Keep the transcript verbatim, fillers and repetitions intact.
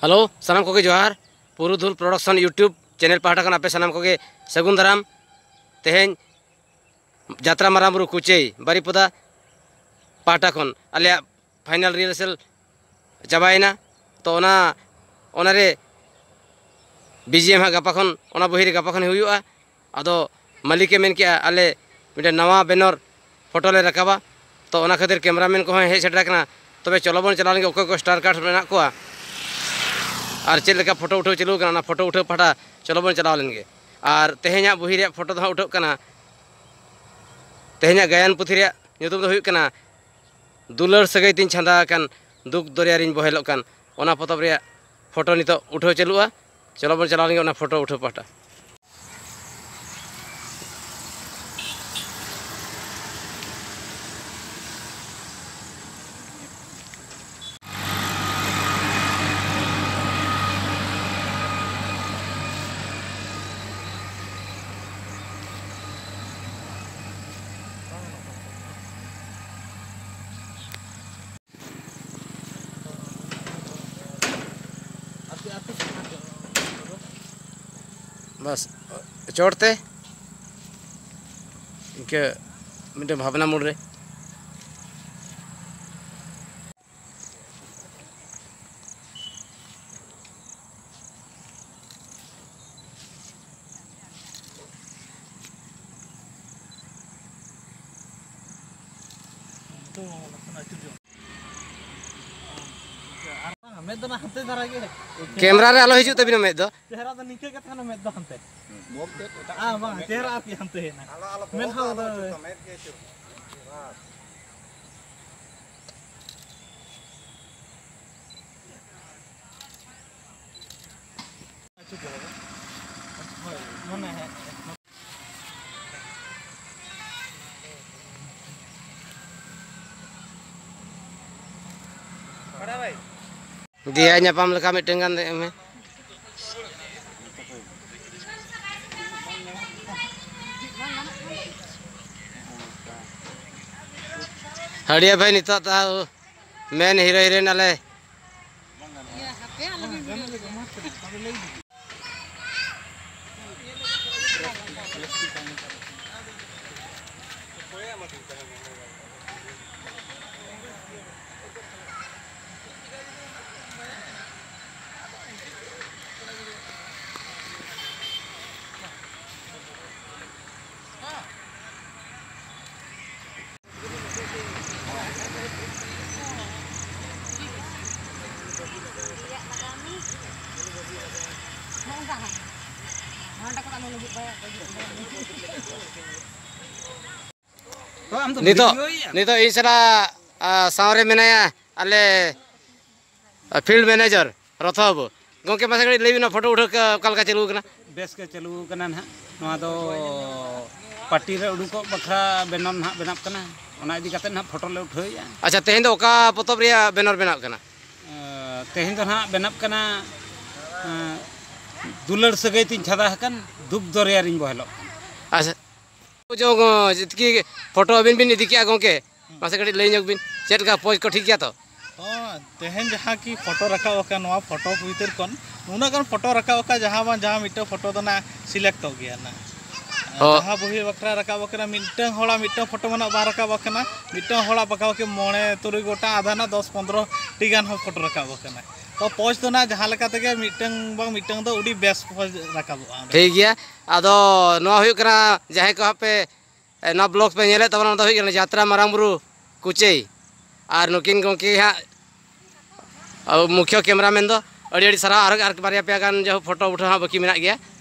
hello सानाम को जोहार पुरुधुल प्रोडक्शन यूट्यूब चैनल पाहटा खन आपे सानाम को सगुन दाराम तेहें जात्रा मारामुरु कुचई बारीपदा पाहटा खन आले फाइनल रिहर्सल चाबायना तो ओना ओनारे बीजीएम गपा खन ओना बहिरे गपा खन हुयुआ आदो मालिके मेन के आले मिटे नवा बैनर फोटो ले रकाबा तो ओना खातिर कैमरामैन को हेज सेटर कना तबे चलो बन चला ओको को स्टार कास्ट मेना को और चेक लेका फोटो उठाव चलू कना फोटो उठाव पाटा चलो बन चलाव लेनगे और तेहेኛ बुही रे फोटो दो उठाव कना तेहेኛ गायन पुथी रे ᱧᱩᱛᱩᱢ दो हुयुग कना दुलर सगै तिन छांदा कान दुख दरिया रिन बहेलोग कान ओना पोतब रे फोटो नितो उठाव चलुआ चलो बन चलाव लेनगे ओना फोटो उठाव पाटा बस चोटते इनके मिटे भावना मूड रे कैमरा रे आलो हिजु तबिना मेद दो चेहरा तो निके के थाना मेद दो हंते आ बा चेहरा आती हंते ना मेन हा दो मेद के छु मने है बड़ा भाई दिया nyapam leka mit dengan me हड़िया भाई नितो ताऊ मेन हीरो हीरोइन आले नितो नितो इसरा सावरे मेनाया आले फील्ड मैनेजर रथब गोंके मासे गड़ी लेबिना फोटो उठो कालका चलू कना बेस के चलू कना ना नवा दो पार्टी रे उडुको बखरा बैनर ना बनाप कना ओना इदी कते ना फोटो ले उठोया अच्छा तेहें दो ओका पोतब रिया बैनर बनाप कना तेहें दो ना बनाप कना दुलर सगै तिन छादा हकन दुख दरिया रिन बहेलो अच्छा जो जितकी फोटो अबिन बिन इदी किया गोंके मासे गड़ी ले बिन चेट का पोज को ठीक गया तो हां तेहें जहां की फोटो रखा ओका नवा फोटो भीतर कन उना कन फोटो रखा ओका जहां बा जहां मिटो फोटो दना सिलेक्ट हो गया ना जहां बही बकरा रखा बकरा मिटो होला मिटो फोटो मना बा रखा बकना मिटो होला पकाव के मोणे तुरी गोटा आधा ना दस पंद्रह टी गान हो फोटो रखा बकना तो पोज तो ना जहां लका तके मिटंग बा मिटंग दो उडी बेस्ट पोज रखा बा ठीक गया आदो नो हुई कना जहां को पे ना ब्लॉग पे नेले तबना तो हुई कना यात्रा मारामुरु कुचई और नुकिन गोंके हा मुख्य कैमरामैन दो अड़ी अड़ी सारा आर बारिया पे गान जो फोटो उठा बाकी मेना गया